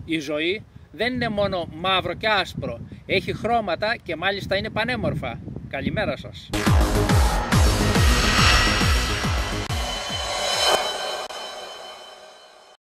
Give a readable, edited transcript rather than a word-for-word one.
Η ζωή δεν είναι μόνο μαύρο και άσπρο. Έχει χρώματα και μάλιστα είναι πανέμορφα. Καλημέρα σας.